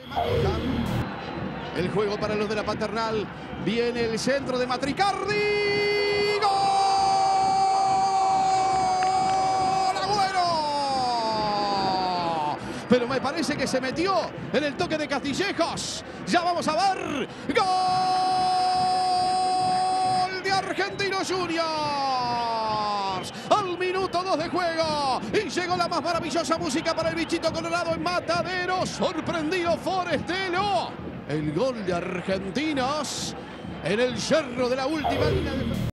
El juego para los de la Paternal. Viene el centro de Matricardi. ¡Gol! ¡Agüero! Pero me parece que se metió en el toque de Castillejos. Ya vamos a ver. ¡Gol de Argentinos Juniors! Al minuto 2 de juego. Y llegó la más maravillosa música para el bichito colorado en Matadero. Sorprendido Forestelo. El gol de Argentinos en el yerro de la última línea de...